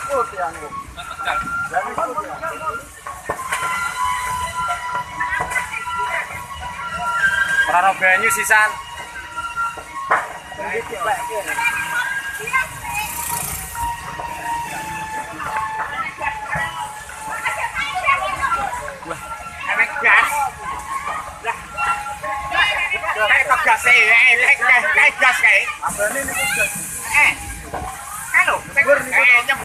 Ora banyu sisan. Wah, enek gas. Lah. Kayak gas kayak gas kayak. Abane niku gas. Kalau, nyem